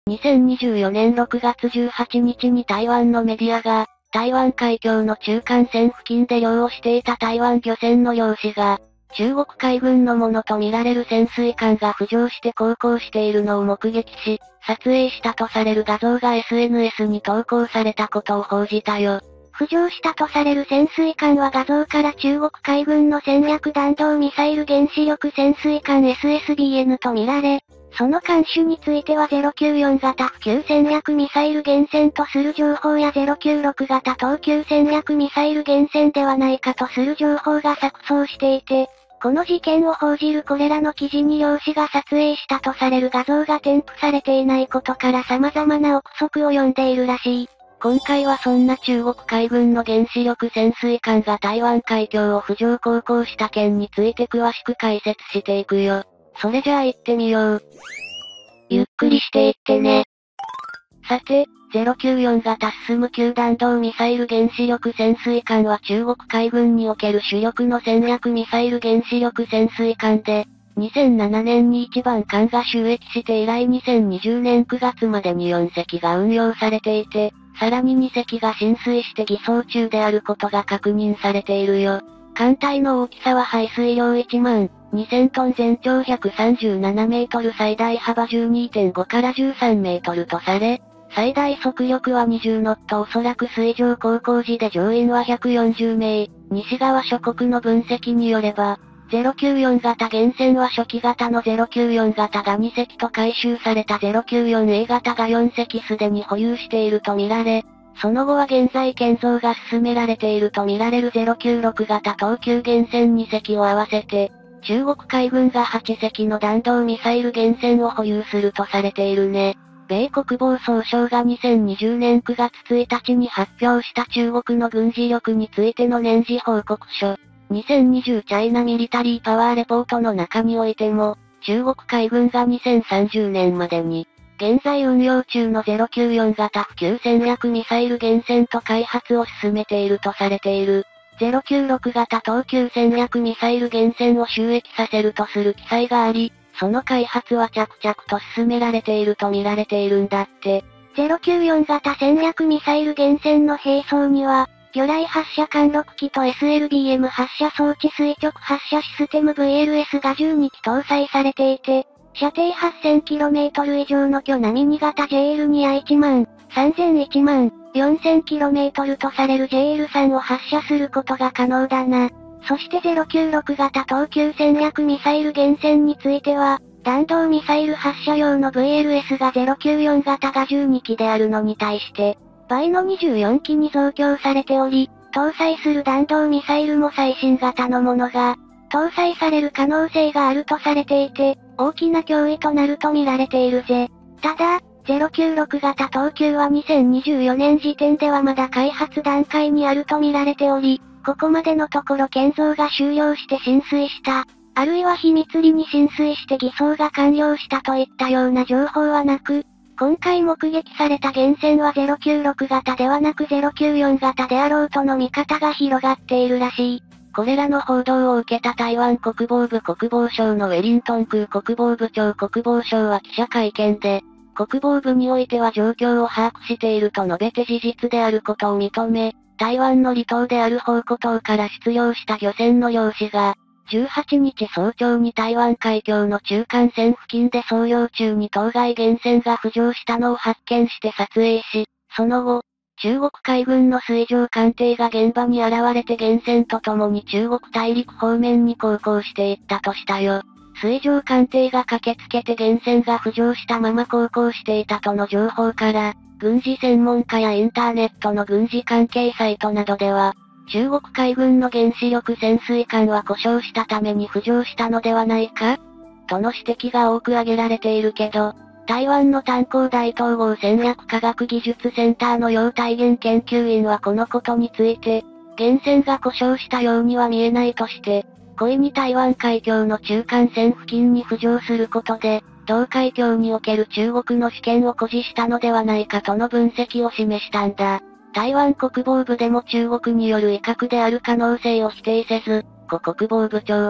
2024年6月18日に台湾のメディアが、台湾海峡の中間線付近で漁をしていた台湾漁船の漁師が、中国海軍のものとみられる潜水艦が浮上して航行しているのを目撃し、撮影したとされる画像が SNS に投稿されたことを報じたよ。 浮上したとされる潜水艦は画像から中国海軍の戦略弾道ミサイル原子力潜水艦 SSBN とみられ、その艦種については094型普及戦略ミサイル原潜とする情報や096型東急戦略ミサイル原潜ではないかとする情報が錯綜していて、この事件を報じるこれらの記事に漁師が撮影したとされる画像が添付されていないことから様々な憶測を呼んでいるらしい。 今回はそんな中国海軍の原子力潜水艦が台湾海峡を浮上航行した件について詳しく解説していくよ。それじゃあ行ってみよう。 ゆっくりしていってね。 さて、094型進む級弾道ミサイル原子力潜水艦は中国海軍における主力の戦略ミサイル原子力潜水艦で、2007年に1番艦が就役して以来2020年9月までに4隻が運用されていて、さらに2隻が浸水して偽装中であることが確認されているよ。艦体の大きさは排水量1万2000トン全長137メートル最大幅 12.5 から13メートルとされ、最大速力は20ノットおそらく水上航行時で乗員は140名。西側諸国の分析によれば、094型原潜は初期型の094型が2隻と回収された 094A 型が4隻すでに保有しているとみられ、その後は現在建造が進められているとみられる096型東急原潜2隻を合わせて、中国海軍が8隻の弾道ミサイル原潜を保有するとされているね。米国防総省が2020年9月1日に発表した中国の軍事力についての年次報告書、2020チャイナミリタリーパワーレポートの中においても、中国海軍が2030年までに、現在運用中の094型普及戦略ミサイル原潜と開発を進めているとされている。096型東急戦略ミサイル原潜を収益させるとする記載があり、その開発は着々と進められていると見られているんだって。 094型戦略ミサイル原潜の兵装には、魚雷発射艦6機と SLBM 発射装置垂直発射システム VLS が12機搭載されていて、射程 8000km 以上の巨波2型 JL2 や1万、3000、1万、4000km とされる JL3 を発射することが可能だな。そして096型東急戦略ミサイル原潜については、弾道ミサイル発射用の VLS が094型が12機であるのに対して、倍の24機に増強されており、搭載する弾道ミサイルも最新型のものが、搭載される可能性があるとされていて、大きな脅威となると見られているぜ。ただ、096型東急は2024年時点ではまだ開発段階にあると見られており、ここまでのところ建造が終了して浸水した、あるいは秘密裏に浸水して偽装が完了したといったような情報はなく、今回目撃された原潜は096型ではなく094型であろうとの見方が広がっているらしい。 これらの報道を受けた台湾国防部国防省のウェリントン空国防部長国防省は記者会見で、国防部においては状況を把握していると述べて事実であることを認め、台湾の離島である澎湖島から出漁した漁船の漁師が、18日早朝に台湾海峡の中間線付近で操業中に当該原潜が浮上したのを発見して撮影し、その後、中国海軍の水上艦艇が現場に現れて原潜と共に中国大陸方面に航行していったとしたよ。水上艦艇が駆けつけて原潜が浮上したまま航行していたとの情報から、軍事専門家やインターネットの軍事関係サイトなどでは、中国海軍の原子力潜水艦は故障したために浮上したのではないかとの指摘が多く挙げられているけど、台湾の炭鉱大統合戦略科学技術センターの楊大元研究員はこのことについて、原潜が故障したようには見えないとして、故意に台湾海峡の中間線付近に浮上することで、同海峡における中国の主権を誇示したのではないかとの分析を示したんだ。台湾国防部でも中国による威嚇である可能性を否定せず、故国防部長は、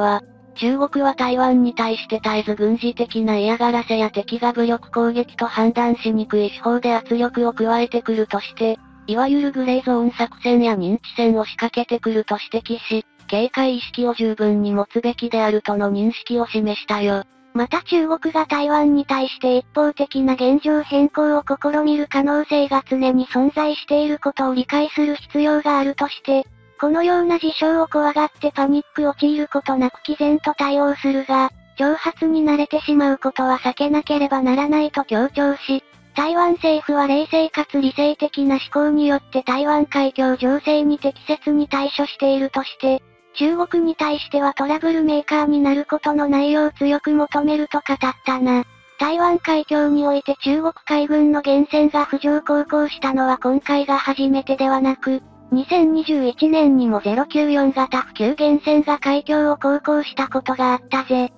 中国は台湾に対して絶えず軍事的な嫌がらせや敵が武力攻撃と判断しにくい手法で圧力を加えてくるとして、いわゆるグレーゾーン作戦や認知戦を仕掛けてくると指摘し、警戒意識を十分に持つべきであるとの認識を示したよ。 また中国が台湾に対して一方的な現状変更を試みる可能性が常に存在していることを理解する必要があるとして、このような事象を怖がってパニック陥ることなく毅然と対応するが、挑発に慣れてしまうことは避けなければならないと強調し、台湾政府は冷静かつ理性的な思考によって台湾海峡情勢に適切に対処しているとして、中国に対してはトラブルメーカーになることのないよう強く求めると語ったな。台湾海峡において中国海軍の艦船が浮上航行したのは今回が初めてではなく、2021年にも094型普及艦船が海峡を航行したことがあったぜ。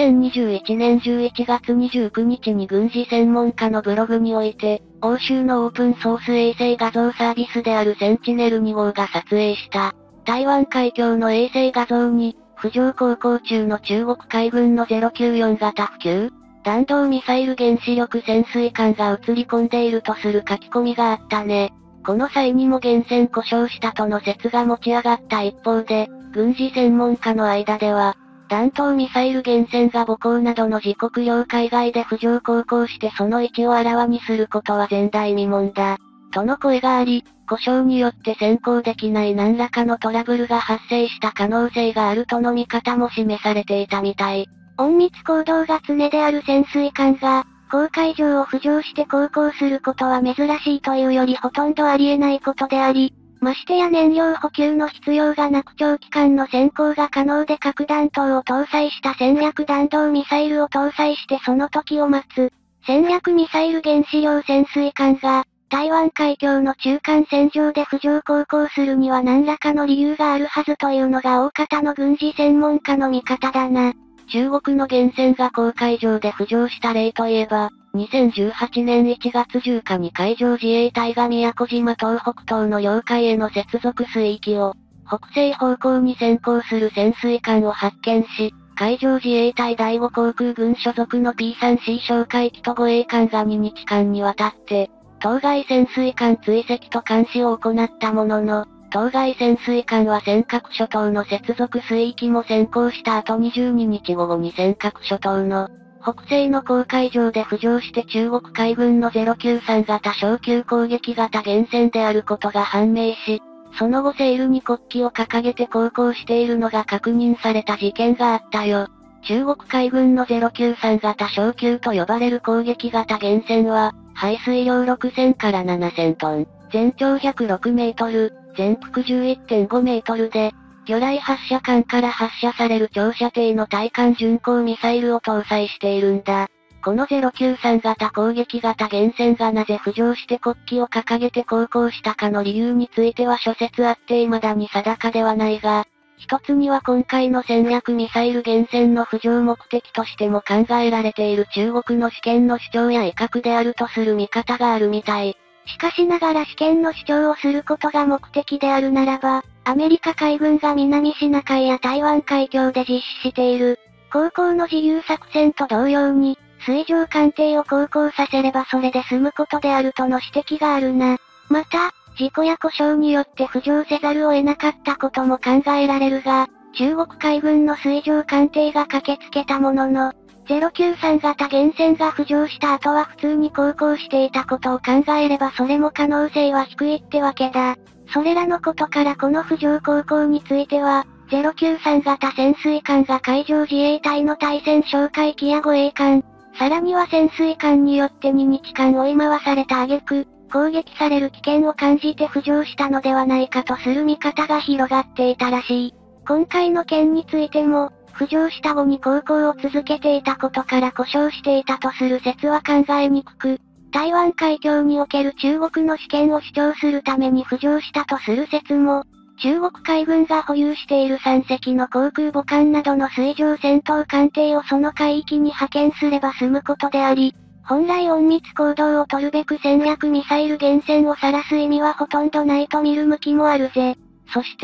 2021年11月29日に軍事専門家のブログにおいて、欧州のオープンソース衛星画像サービスであるセンチネル2号が撮影した、台湾海峡の衛星画像に、浮上航行中の中国海軍の094型普及弾道ミサイル原子力潜水艦が映り込んでいるとする書き込みがあったね。この際にも源泉故障したとの説が持ち上がった一方で、軍事専門家の間では、弾頭ミサイル源泉が母港などの自国領海外で浮上航行してその位置をあらわにすることは前代未聞だ。との声があり、故障によって先行できない何らかのトラブルが発生した可能性があるとの見方も示されていたみたい。 隠密行動が常である潜水艦が、公海上を浮上して航行することは珍しいというよりほとんどありえないことであり、ましてや燃料補給の必要がなく長期間の潜航が可能で核弾頭を搭載した戦略弾道ミサイルを搭載してその時を待つ、戦略ミサイル原子量潜水艦が、台湾海峡の中間線上で浮上航行するには何らかの理由があるはずというのが大方の軍事専門家の見方だな。 中国の源泉が公海上で浮上した例といえば、2018年1月10日に海上自衛隊が宮古島東北東の領海への接続水域を、北西方向に先行する潜水艦を発見し、海上自衛隊第5航空軍所属の P3C 哨戒機と護衛艦が2日間にわたって、当該潜水艦追跡と監視を行ったものの、当該潜水艦は尖閣諸島の接続水域も先行した後22日午後に尖閣諸島の北西の公海上で浮上して中国海軍の093型小級攻撃型原潜であることが判明し、その後セールに国旗を掲げて航行しているのが確認された事件があったよ。中国海軍の093型小級と呼ばれる攻撃型原潜は、排水量6000から7000トン、全長106メートル、全幅 11.5 メートルで、魚雷発射管から発射される長射程の対艦巡航ミサイルを搭載しているんだ。この093型攻撃型原潜がなぜ浮上して国旗を掲げて航行したかの理由については諸説あって未だに定かではないが、一つには今回の戦略ミサイル原潜の浮上目的としても考えられている中国の主権の主張や威嚇であるとする見方があるみたい。 しかしながら主権の主張をすることが目的であるならば、アメリカ海軍が南シナ海や台湾海峡で実施している、航行の自由作戦と同様に、水上艦艇を航行させればそれで済むことであるとの指摘があるな。また、事故や故障によって浮上せざるを得なかったことも考えられるが、中国海軍の水上艦艇が駆けつけたものの、093型原潜が浮上した後は普通に航行していたことを考えればそれも可能性は低いってわけだ。それらのことからこの浮上航行については、093型潜水艦が海上自衛隊の対潜哨戒機や護衛艦、さらには潜水艦によって2日間追い回された挙句、攻撃される危険を感じて浮上したのではないかとする見方が広がっていたらしい。今回の件についても、浮上した後に航行を続けていたことから故障していたとする説は考えにくく、台湾海峡における中国の主権を主張するために浮上したとする説も、中国海軍が保有している3隻の航空母艦などの水上戦闘艦艇をその海域に派遣すれば済むことであり、本来隠密行動を取るべく戦略ミサイル原潜を晒す意味はほとんどないと見る向きもあるぜ。 そして、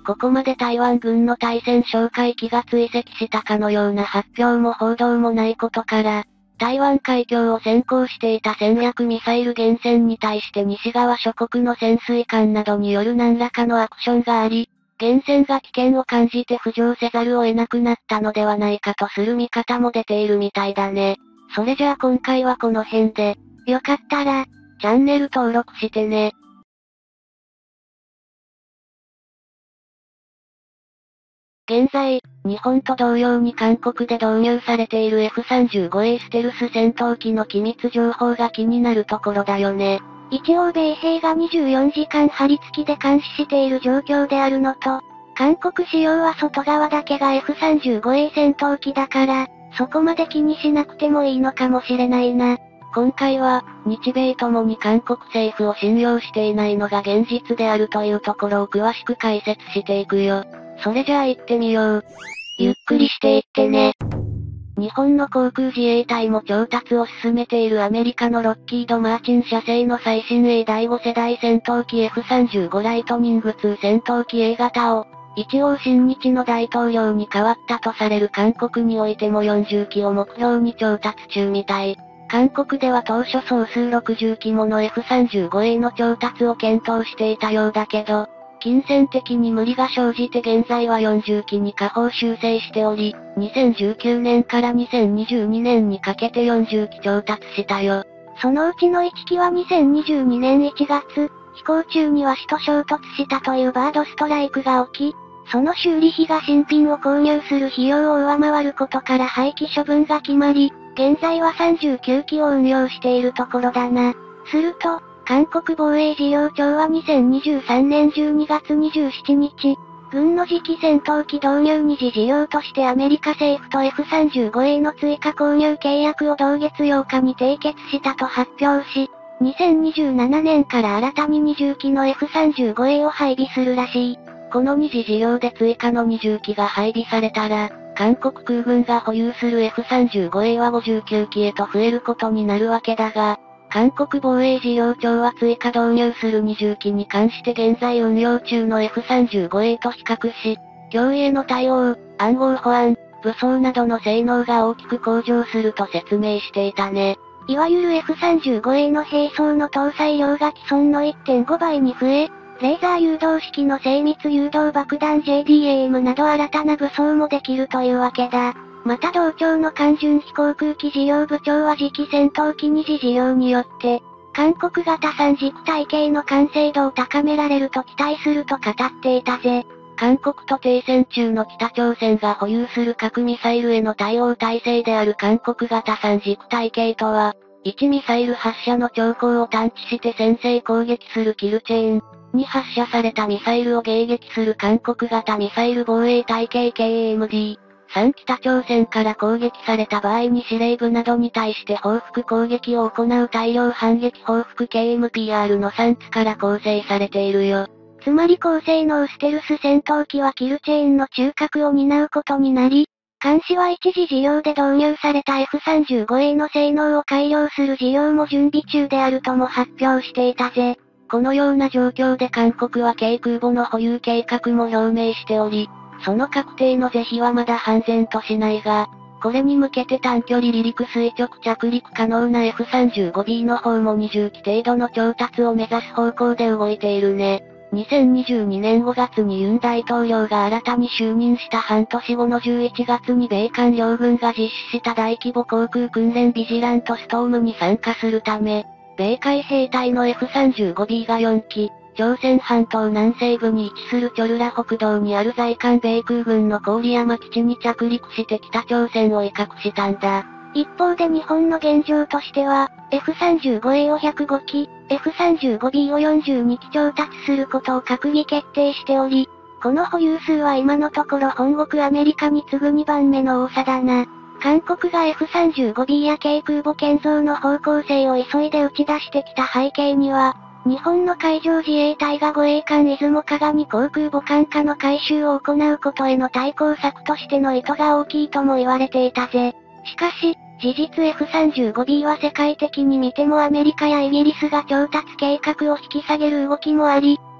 ここまで台湾軍の対戦哨戒機が追跡したかのような発表も報道もないことから、台湾海峡を先行していた戦略ミサイル原潜に対して西側諸国の潜水艦などによる何らかのアクションがあり、原潜が危険を感じて浮上せざるを得なくなったのではないかとする見方も出ているみたいだね。それじゃあ今回はこの辺で、よかったら、チャンネル登録してね。現在、日本と同様に韓国で導入されている F-35A ステルス戦闘機の機密情報が気になるところだよね。 一応米兵が24時間張り付きで監視している状況であるのと、韓国仕様は外側だけが F-35A 戦闘機だから、そこまで気にしなくてもいいのかもしれないな。 今回は、日米ともに韓国政府を信用していないのが現実であるというところを詳しく解説していくよ。それじゃあ行ってみよう。ゆっくりしていってね。日本の航空自衛隊も調達を進めているアメリカのロッキード・マーチン社製の最新鋭第5世代戦闘機 F-35 ライトニング2戦闘機 A 型を、一応新日の大統領に変わったとされる韓国においても40機を目標に調達中みたい。韓国では当初総数60機もの F-35A の調達を検討していたようだけど、金銭的に無理が生じて現在は40機に下方修正しており、2019年から2022年にかけて40機調達したよ。 そのうちの1機は2022年1月、飛行中には死と衝突したというバードストライクが起き、その修理費が新品を購入する費用を上回ることから廃棄処分が決まり、現在は39機を運用しているところだな。すると、韓国防衛事業庁は2023年12月27日、軍の次期戦闘機導入二次事業としてアメリカ政府と F-35A の追加購入契約を同月8日に締結したと発表し、2027年から新たに20機の F-35A を配備するらしい。 この二次事業で追加の20機が配備されたら、韓国空軍が保有する F-35A は59機へと増えることになるわけだが、韓国防衛事業庁は追加導入する20機に関して現在運用中の F-35A と比較し、脅威への対応、暗号保安、武装などの性能が大きく向上すると説明していたね。 いわゆる F-35A の兵装の搭載量が既存の 1.5 倍に増え、レーザー誘導式の精密誘導爆弾 JDAM など新たな武装もできるというわけだ。また同庁の韓順飛航空機事業部長は次期戦闘機二次事業によって、韓国型三軸体系の完成度を高められると期待すると語っていたぜ。 韓国と停戦中の北朝鮮が保有する核ミサイルへの対応体制である韓国型三軸体系とは、1ミサイル発射の兆候を探知して先制攻撃するキルチェーン、2発射されたミサイルを迎撃する韓国型ミサイル防衛体系 KAMD、3北朝鮮から攻撃された場合に司令部などに対して報復攻撃を行う大量反撃報復 KMPR の3つから構成されているよ。 つまり高性能ステルス戦闘機はキルチェーンの中核を担うことになり、監視は一次事業で導入された F-35A の性能を改良する事業も準備中であるとも発表していたぜ。 このような状況で韓国は軽空母の保有計画も表明しており、その確定の是非はまだ判然としないが、これに向けて短距離離陸垂直着陸可能な F-35B の方も20機程度の調達を目指す方向で動いているね。2022年5月にユン大統領が新たに就任した半年後の11月に米韓両軍が実施した大規模航空訓練ビジラントストームに参加するため、米海兵隊の F-35B が4機、朝鮮半島南西部に位置するチョルラ北道にある在韓米空軍の郡山基地に着陸して北朝鮮を威嚇したんだ。 一方で日本の現状としては、F-35A を105機、F-35B を42機調達することを閣議決定しており、この保有数は今のところ本国アメリカに次ぐ2番目の多さだな。韓国が F-35B や軽空母建造の方向性を急いで打ち出してきた背景には、日本の海上自衛隊が護衛艦出雲加賀に航空母艦化の改修を行うことへの対抗策としての意図が大きいとも言われていたぜ。しかし、事実 F-35B は世界的に見てもアメリカやイギリスが調達計画を引き下げる動きもあり、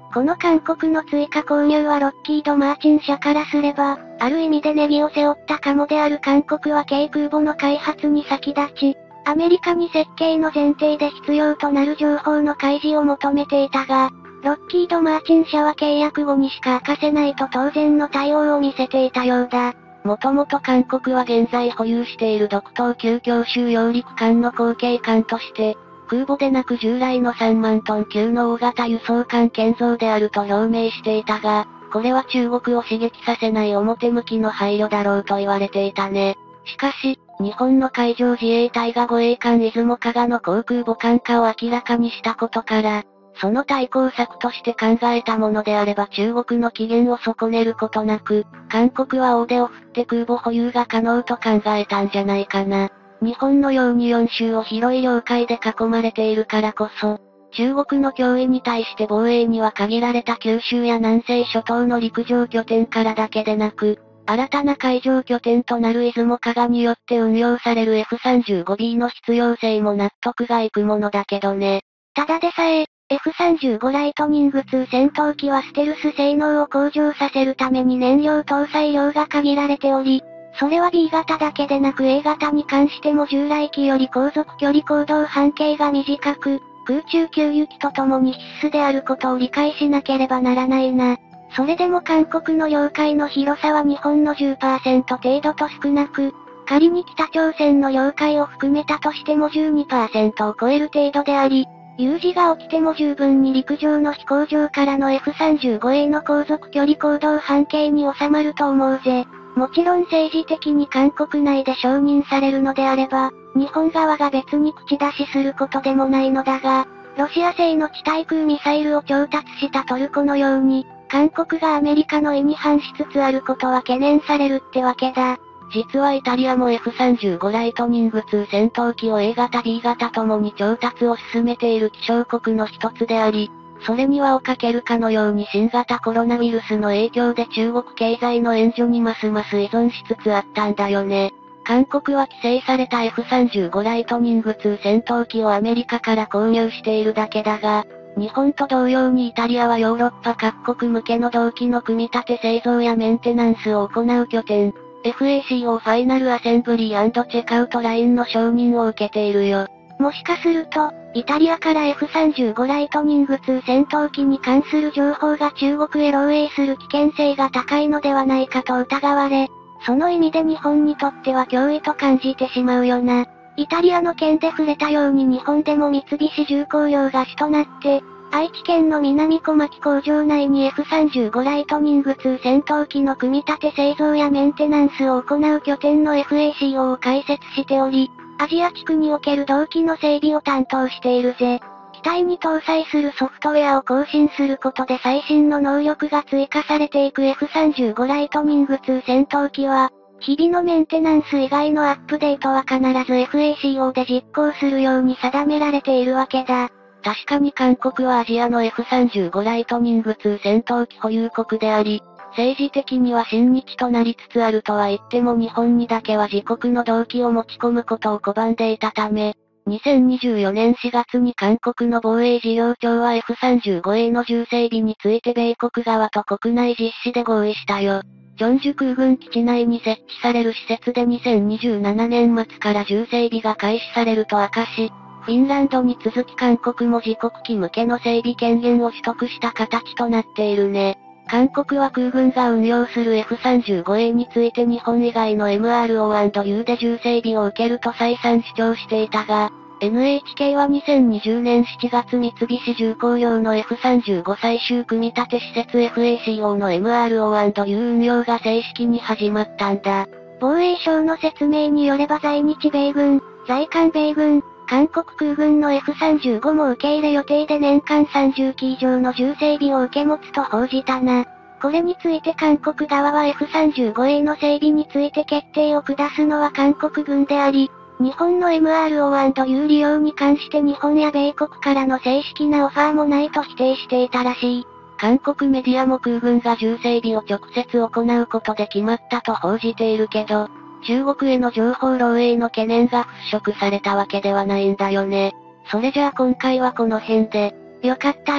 この韓国の追加購入はロッキード・マーチン社からすれば、ある意味でネギを背負ったカモである韓国は軽空母の開発に先立ち、アメリカに設計の前提で必要となる情報の開示を求めていたが、ロッキード・マーチン社は契約後にしか明かせないと当然の対応を見せていたようだ。 もともと韓国は現在保有している独島級強襲揚陸艦の後継艦として、空母でなく従来の3万トン級の大型輸送艦建造であると表明していたが、これは中国を刺激させない表向きの配慮だろうと言われていたね。しかし、日本の海上自衛隊が護衛艦出雲加賀の航空母艦化を明らかにしたことから、その対抗策として考えたものであれば中国の機嫌を損ねることなく、韓国は大手を振って空母保有が可能と考えたんじゃないかな。日本のように4州を広い領海で囲まれているからこそ、中国の脅威に対して防衛には限られた九州や南西諸島の陸上拠点からだけでなく、新たな海上拠点となる出雲加賀によって運用される F35B の必要性も納得がいくものだけどね。 ただでさえ、F35 ライトニング2戦闘機はステルス性能を向上させるために燃料搭載量が限られており、それは B 型だけでなく A 型に関しても従来機より航続距離行動半径が短く、空中給油機とともに必須であることを理解しなければならないな。それでも韓国の領海の広さは日本の 10% 程度と少なく、仮に北朝鮮の領海を含めたとしても 12% を超える程度であり、有事が起きても十分に陸上の飛行場からの F35A の航続距離行動半径に収まると思うぜ。もちろん政治的に韓国内で承認されるのであれば、日本側が別に口出しすることでもないのだが、ロシア製の地対空ミサイルを調達したトルコのように、韓国がアメリカの意に反しつつあることは懸念されるってわけだ。 実はイタリアも F35 ライトニング2戦闘機を A 型 B 型ともに調達を進めている希少国の一つであり、それに輪をかけるかのように新型コロナウイルスの影響で中国経済の援助にますます依存しつつあったんだよね。韓国は規制された F35 ライトニング2戦闘機をアメリカから購入しているだけだが、日本と同様にイタリアはヨーロッパ各国向けの同機の組み立て製造やメンテナンスを行う拠点、FACO ファイナルアセンブリー&チェクアウトラインの承認を受けているよ。 もしかすると、イタリアから F35 ライトニング2戦闘機に関する情報が中国へ漏洩する危険性が高いのではないかと疑われ、その意味で日本にとっては脅威と感じてしまうよな。イタリアの件で触れたように日本でも三菱重工業が主となって、愛知県の南小牧工場内に F35 ライトニング2戦闘機の組み立て製造やメンテナンスを行う拠点の FACO を開設しており、アジア地区における同機の整備を担当しているぜ。機体に搭載するソフトウェアを更新することで最新の能力が追加されていく F35 ライトニング2戦闘機は、日々のメンテナンス以外のアップデートは必ず FACO で実行するように定められているわけだ。 確かに韓国はアジアの F35 ライトニング2戦闘機保有国であり、政治的には親日となりつつあるとは言っても日本にだけは自国の同機を持ち込むことを拒んでいたため、2024年4月に韓国の防衛事業庁は F35A の重整備について米国側と国内実施で合意したよ。チョンジュ空軍基地内に設置される施設で2027年末から重整備が開始されると明かし、フィンランドに続き韓国も自国機向けの整備権限を取得した形となっているね。韓国は空軍が運用する F35A について日本以外の MRO&U で重整備を受けると再三主張していたが、NHK は2020年7月三菱重工業の F35 最終組み立て施設 FACO の MRO&U 運用が正式に始まったんだ。 防衛省の説明によれば在日米軍、在韓米軍、韓国空軍の F35 も受け入れ予定で年間30機以上の重整備を受け持つと報じたな。これについて韓国側は F35A の整備について決定を下すのは韓国軍であり、日本の MRO&U 利用に関して日本や米国からの正式なオファーもないと否定していたらしい。 韓国メディアも空軍が重整備を直接行うことで決まったと報じているけど、中国への情報漏洩の懸念が払拭されたわけではないんだよね。それじゃあ今回はこの辺で。 よかったら、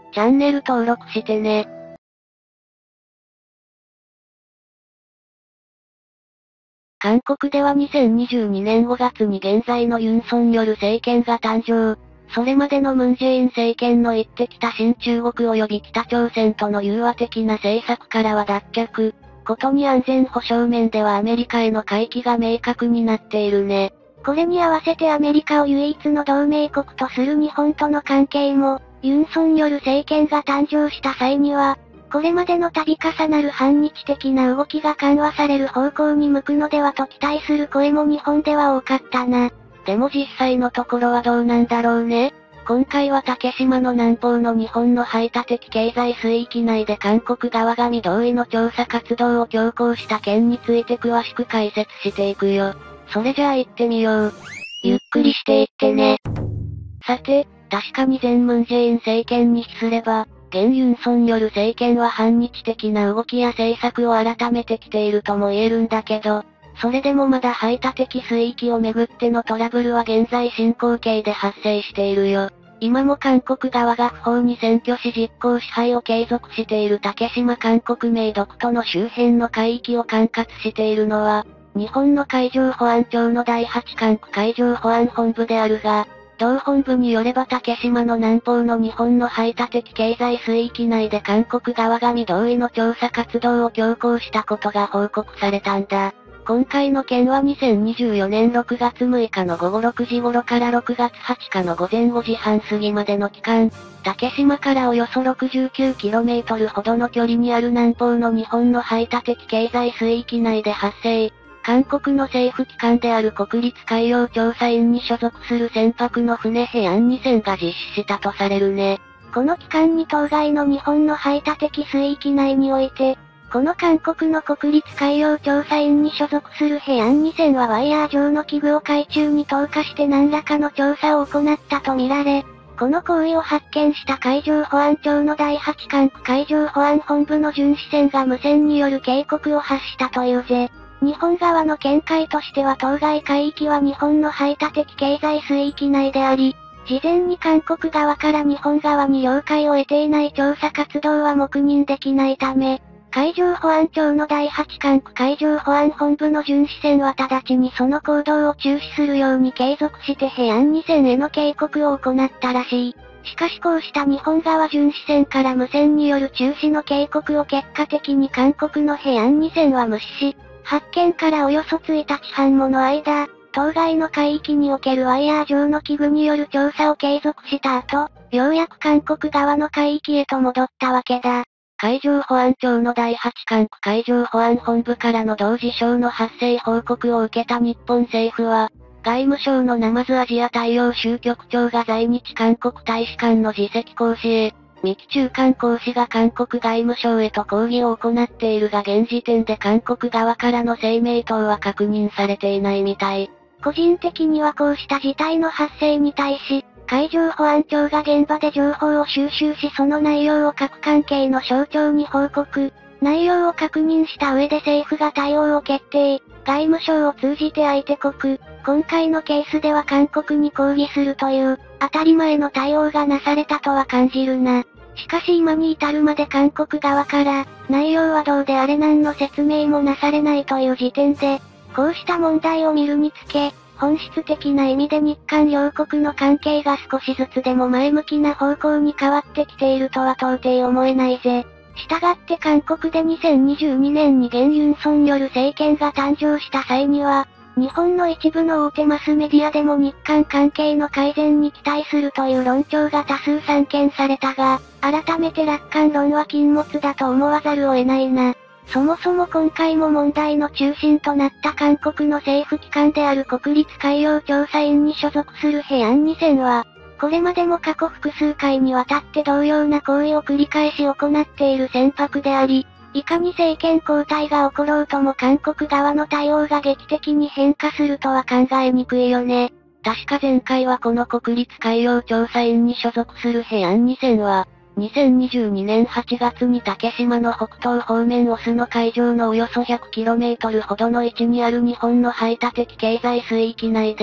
チャンネル登録してね。韓国では2022年5月に現在のユン・ソンニョル政権が誕生。それまでのムン・ジェイン政権の言ってきた新中国及び北朝鮮との融和的な政策からは脱却。ことに安全保障面ではアメリカへの回帰が明確になっているね。 これに合わせてアメリカを唯一の同盟国とする日本との関係も、ユン・ソンニョル政権が誕生した際には、これまでの度重なる反日的な動きが緩和される方向に向くのではと期待する声も日本では多かったな。 でも実際のところはどうなんだろうね。今回は竹島の南方の日本の排他的経済水域内で韓国側が未同意の調査活動を強行した件について詳しく解説していくよ。それじゃあ行ってみよう。ゆっくりしていってね。さて、確かに前ムン・ジェイン政権に比すれば、現ユン・ソンニョル政権は反日的な動きや政策を改めてきているとも言えるんだけど、それでもまだ排他的水域をめぐってのトラブルは現在進行形で発生しているよ。今も韓国側が不法に占拠し実効支配を継続している竹島韓国名独との周辺の海域を管轄しているのは、日本の海上保安庁の第8管区海上保安本部であるが、同本部によれば竹島の南方の日本の排他的経済水域内で韓国側が未同意の調査活動を強行したことが報告されたんだ。今回の件は2024年6月6日の午後6時頃から6月8日の午前5時半過ぎまでの期間、竹島からおよそ 69km ほどの距離にある南方の日本の排他的経済水域内で発生。韓国の政府機関である国立海洋調査院に所属する船舶の船平安2船が実施したとされるね。 この期間に当該の日本の排他的水域内において、この韓国の国立海洋調査院に所属する平安2船はワイヤー状の器具を海中に投下して何らかの調査を行ったとみられ、この行為を発見した海上保安庁の第8管区海上保安本部の巡視船が無線による警告を発したというぜ。日本側の見解としては当該海域は日本の排他的経済水域内であり、事前に韓国側から日本側に了解を得ていない調査活動は黙認できないため、海上保安庁の第8管区海上保安本部の巡視船は直ちにその行動を中止するように継続して平安2船への警告を行ったらしい。しかしこうした日本側巡視船から無線による中止の警告を結果的に韓国の平安2船は無視し、発見からおよそ1日半もの間、当該の海域におけるワイヤー状の器具による調査を継続した後、ようやく韓国側の海域へと戻ったわけだ。 海上保安庁の第8管区海上保安本部からの同事象の発生報告を受けた日本政府は、外務省のナマズアジア大洋州局長が在日韓国大使館の次席公使へ、三木中間公使が韓国外務省へと抗議を行っているが現時点で韓国側からの声明等は確認されていないみたい。 個人的にはこうした事態の発生に対し、海上保安庁が現場で情報を収集しその内容を各関係の省庁に報告、内容を確認した上で政府が対応を決定、外務省を通じて相手国、今回のケースでは韓国に抗議するという、当たり前の対応がなされたとは感じるな。しかし今に至るまで韓国側から、内容はどうであれ何の説明もなされないという時点で、こうした問題を見るにつけ、本質的な意味で日韓両国の関係が少しずつでも前向きな方向に変わってきているとは到底思えないぜ。したがって韓国で2022年に現ユン・ソンニョル政権が誕生した際には、日本の一部の大手マスメディアでも日韓関係の改善に期待するという論調が多数散見されたが、改めて楽観論は禁物だと思わざるを得ないな。そもそも今回も問題の中心となった韓国の政府機関である国立海洋調査院に所属する平安2船は、これまでも過去複数回にわたって同様な行為を繰り返し行っている船舶であり、いかに政権交代が起ころうとも韓国側の対応が劇的に変化するとは考えにくいよね。 確か前回はこの国立海洋調査院に所属する平安2船は、2022年8月に竹島の北東方面オスの海上のおよそ 100km ほどの位置にある日本の排他的経済水域内で、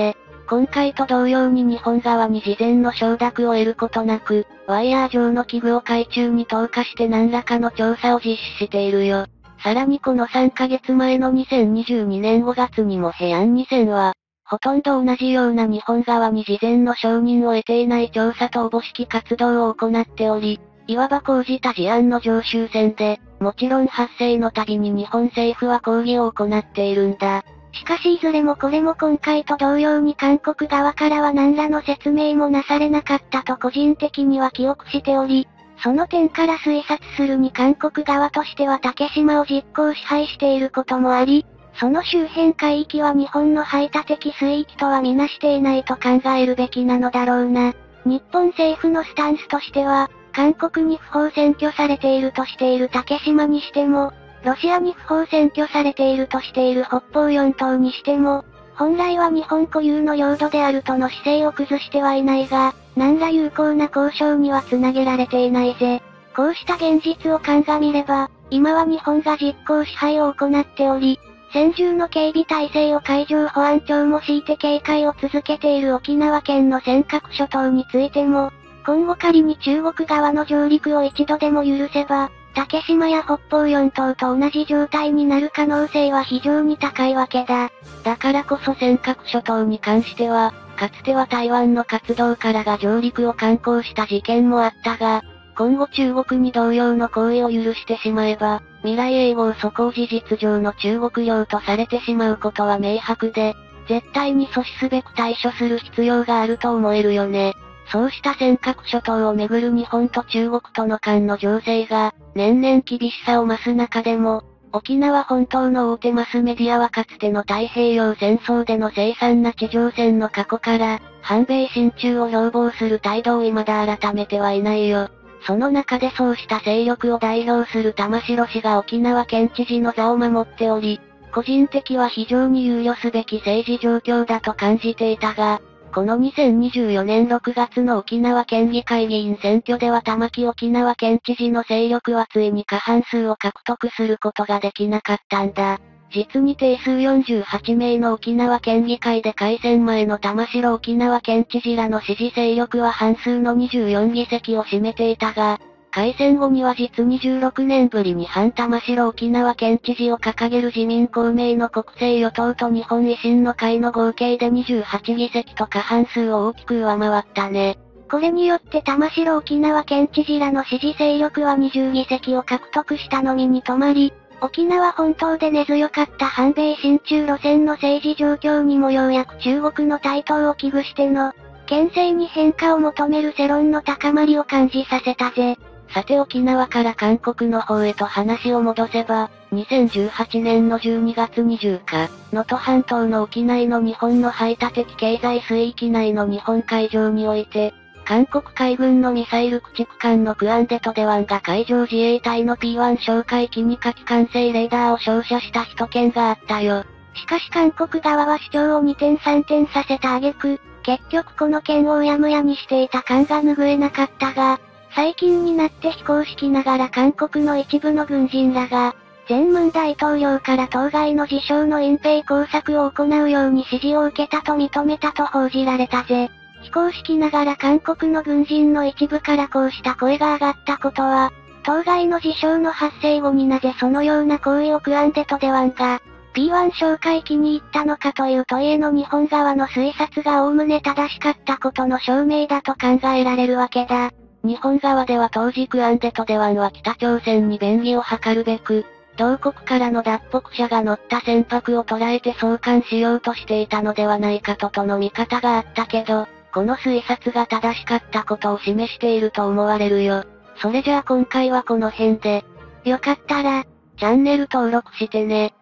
今回と同様に日本側に事前の承諾を得ることなく、ワイヤー状の器具を海中に投下して何らかの調査を実施しているよ。さらにこの3ヶ月前の2022年5月にも平安2船は、ほとんど同じような日本側に事前の承認を得ていない調査とおぼしき活動を行っており、いわば講じた事案の常習戦で、もちろん発生のたびに日本政府は抗議を行っているんだ。 しかしいずれもこれも今回と同様に韓国側からは何らの説明もなされなかったと個人的には記憶しており、その点から推察するに韓国側としては竹島を実効支配していることもあり、その周辺海域は日本の排他的水域とはみなしていないと考えるべきなのだろうな。日本政府のスタンスとしては、韓国に不法占拠されているとしている竹島にしても、ロシアに不法占拠されているとしている北方四島にしても、本来は日本固有の領土であるとの姿勢を崩してはいないが、何ら有効な交渉にはつなげられていないぜ。こうした現実を鑑みれば、今は日本が実効支配を行っており、専従の警備体制を海上保安庁も敷いて警戒を続けている沖縄県の尖閣諸島についても、今後仮に中国側の上陸を一度でも許せば、竹島や北方四島と同じ状態になる可能性は非常に高いわけだ。 だからこそ尖閣諸島に関しては、かつては台湾の活動家らが上陸を敢行した事件もあったが、今後中国に同様の行為を許してしまえば、未来永劫そこを事実上の中国領とされてしまうことは明白で、絶対に阻止すべく対処する必要があると思えるよね。そうした尖閣諸島をめぐる日本と中国との間の情勢が、年々厳しさを増す中でも、沖縄本島の大手マスメディアはかつての太平洋戦争での凄惨な地上戦の過去から、反米親中を標榜する態度を未だ改めてはいないよ。その中でそうした勢力を代表する玉城氏が沖縄県知事の座を守っており、個人的は非常に憂慮すべき政治状況だと感じていたが、この2024年6月の沖縄県議会議員選挙では玉城沖縄県知事の勢力はついに過半数を獲得することができなかったんだ。実に定数48名の沖縄県議会で改選前の玉城沖縄県知事らの支持勢力は半数の24議席を占めていたが、改選後には実に16年ぶりに反玉城沖縄県知事を掲げる自民公明の国政与党と日本維新の会の合計で28議席と過半数を大きく上回ったね。 これによって玉城沖縄県知事らの支持勢力は20議席を獲得したのみに止まり、沖縄本島で根強かった反米親中路線の政治状況にもようやく中国の台頭を危惧しての、県政に変化を求める世論の高まりを感じさせたぜ。 さて沖縄から韓国の方へと話を戻せば、2018年の12月20日、能登半島の沖内の日本の排他的経済水域内の日本海上において、韓国海軍のミサイル駆逐艦のクアンデトデワンが海上自衛隊の P1 哨戒機に火器管制レーダーを照射した一件があったよ。 しかし韓国側は主張を二転三転させた挙句、結局この件をうやむやにしていた感が拭えなかったが、最近になって非公式ながら韓国の一部の軍人らが、前文大統領から当該の自称の隠蔽工作を行うように指示を受けたと認めたと報じられたぜ。非公式ながら韓国の軍人の一部からこうした声が上がったことは、当該の事象の発生後になぜそのような行為をクアンデトデワンが、P1 哨戒機に行ったのかという問いへの日本側の推察が概ね正しかったことの証明だと考えられるわけだ。 日本側では当時クアンデトデワンは北朝鮮に便宜を図るべく、同国からの脱北者が乗った船舶を捉えて送還しようとしていたのではないかとの見方があったけど、この推察が正しかったことを示していると思われるよ。それじゃあ今回はこの辺で。 よかったら、 チャンネル登録してね。